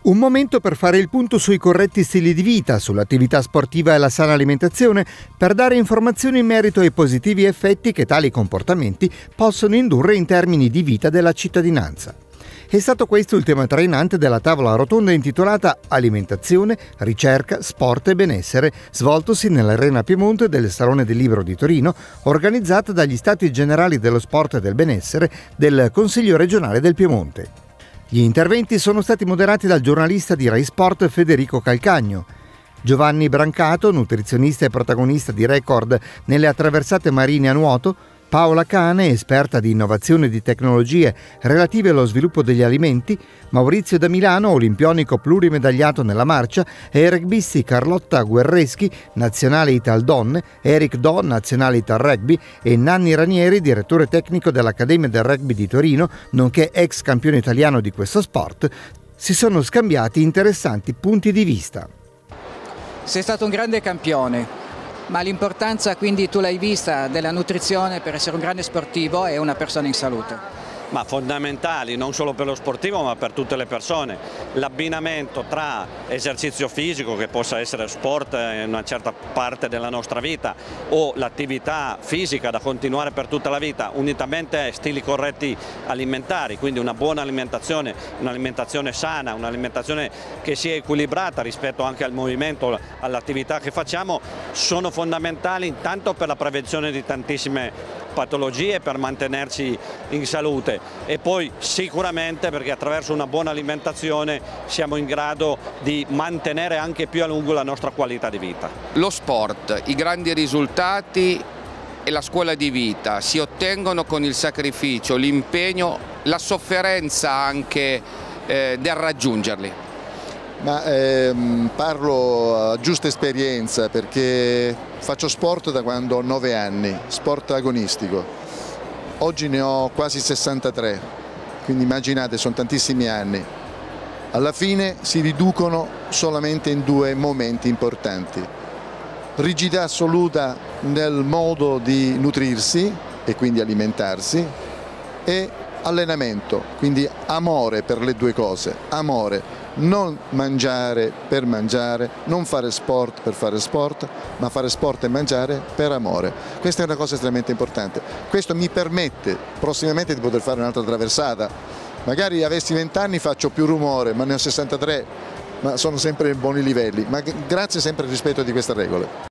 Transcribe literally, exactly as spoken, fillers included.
Un momento per fare il punto sui corretti stili di vita, sull'attività sportiva e la sana alimentazione, per dare informazioni in merito ai positivi effetti che tali comportamenti possono indurre in termini di vita della cittadinanza. È stato questo il tema trainante della tavola rotonda intitolata Alimentazione, ricerca, sport e benessere, svoltosi nell'Arena Piemonte del Salone del Libro di Torino, organizzata dagli Stati Generali dello Sport e del Benessere del Consiglio regionale del Piemonte. Gli interventi sono stati moderati dal giornalista di Rai Sport Federico Calcagno. Giovanni Brancato, nutrizionista e protagonista di record nelle attraversate marine a nuoto, Paola Cane, esperta di innovazione e di tecnologie relative allo sviluppo degli alimenti, Maurizio da Milano, olimpionico plurimedagliato nella marcia, e i rugbisti Carlotta Guerreschi, nazionale Ital Donne, Eric Do, nazionale Ital Rugby, e Nanni Ranieri, direttore tecnico dell'Accademia del Rugby di Torino, nonché ex campione italiano di questo sport, si sono scambiati interessanti punti di vista. Sei stato un grande campione. Ma l'importanza, quindi tu l'hai vista, della nutrizione per essere un grande sportivo e una persona in salute? Ma fondamentali non solo per lo sportivo ma per tutte le persone. L'abbinamento tra esercizio fisico, che possa essere sport in una certa parte della nostra vita, o l'attività fisica da continuare per tutta la vita, unitamente a stili corretti alimentari, quindi una buona alimentazione, un'alimentazione sana, un'alimentazione che sia equilibrata rispetto anche al movimento, all'attività che facciamo, sono fondamentali intanto per la prevenzione di tantissime patologie, per mantenerci in salute, e poi sicuramente perché attraverso una buona alimentazione siamo in grado di mantenere anche più a lungo la nostra qualità di vita. Lo sport, i grandi risultati e la scuola di vita si ottengono con il sacrificio, l'impegno, la sofferenza anche eh, del raggiungerli. Ma ehm, parlo a giusta esperienza perché faccio sport da quando ho nove anni, sport agonistico. Oggi ne ho quasi sessantatré, quindi immaginate, sono tantissimi anni. Alla fine si riducono solamente in due momenti importanti: rigidità assoluta nel modo di nutrirsi e quindi alimentarsi, e allenamento, quindi amore per le due cose, amore. Non mangiare per mangiare, non fare sport per fare sport, ma fare sport e mangiare per amore. Questa è una cosa estremamente importante. Questo mi permette prossimamente di poter fare un'altra traversata. Magari avessi venti anni faccio più rumore, ma ne ho sessantatré, ma sono sempre in buoni livelli. Ma grazie sempre al rispetto di queste regole.